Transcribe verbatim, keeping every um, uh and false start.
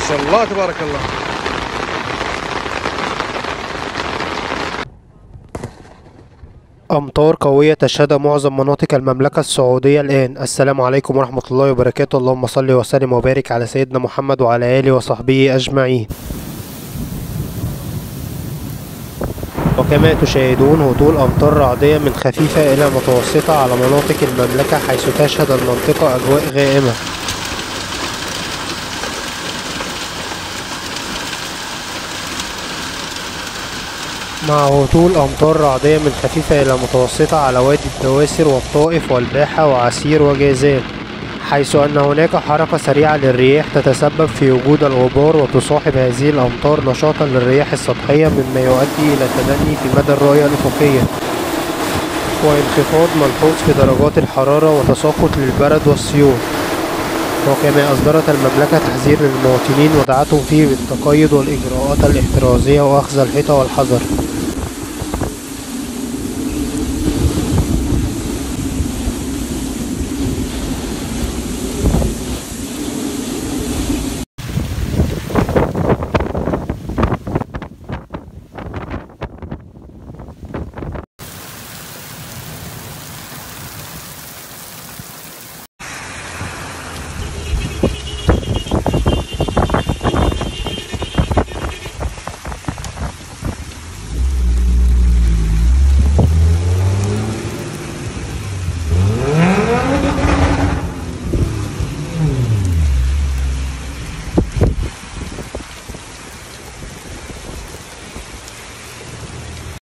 شاء الله تبارك الله. أمطار قوية تشهدها معظم مناطق المملكة السعودية الآن. السلام عليكم ورحمة الله وبركاته. اللهم صل وسلم وبارك على سيدنا محمد وعلى آله وصحبه أجمعين. وكما تشاهدون هطول أمطار رعدية من خفيفة إلى متوسطة على مناطق المملكة، حيث تشهد المنطقة أجواء غائمة. مع هطول أمطار رعدية من خفيفة إلى متوسطة على وادي الدواسر والطائف والباحة وعسير وجازان، حيث أن هناك حركة سريعة للرياح تتسبب في وجود الغبار، وتصاحب هذه الأمطار نشاطا للرياح السطحية مما يؤدي إلى تدني في مدى الرؤية الأفقية، وانخفاض ملحوظ في درجات الحرارة وتساقط للبرد والسيول. وكما أصدرت المملكة تحذير للمواطنين ودعتهم فيه بالتقيد والإجراءات الاحترازية وأخذ الحيطة والحذر.